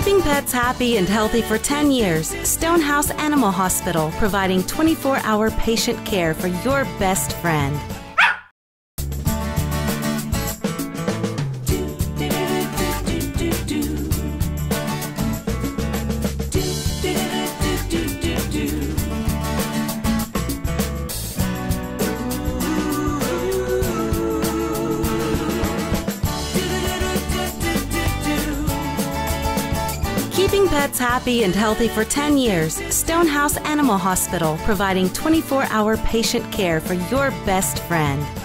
Keeping pets happy and healthy for 10 years, Stonehouse Animal Hospital, providing 24-hour patient care for your best friend. Keeping pets happy and healthy for 10 years, Stonehouse Animal Hospital, providing 24-hour patient care for your best friend.